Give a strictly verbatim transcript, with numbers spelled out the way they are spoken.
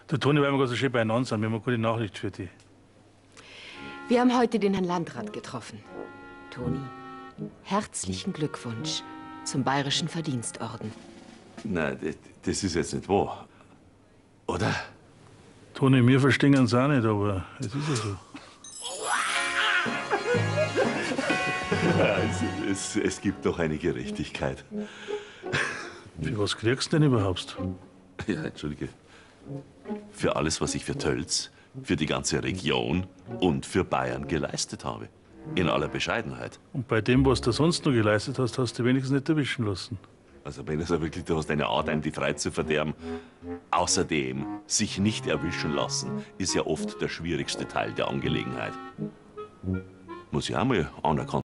Der Toni, weil wir gerade so schön beieinander sind, wir haben eine gute Nachricht für dich. Wir haben heute den Herrn Landrat getroffen. Toni, herzlichen Glückwunsch zum Bayerischen Verdienstorden. Nein, das ist jetzt nicht wahr. Oder? Toni, wir verstehen uns auch nicht, aber es ist ja so. Ja, es, es, es gibt doch eine Gerechtigkeit. Für was kriegst du denn überhaupt? Ja, entschuldige. Für alles, was ich für Tölz, für die ganze Region und für Bayern geleistet habe. In aller Bescheidenheit. Und bei dem, was du sonst noch geleistet hast, hast du wenigstens nicht erwischen lassen. Also wenn es ja wirklich, du hast eine Art, einem die Freiheit zu verderben. Außerdem, sich nicht erwischen lassen, ist ja oft der schwierigste Teil der Angelegenheit. Muss ich auch mal anerkannt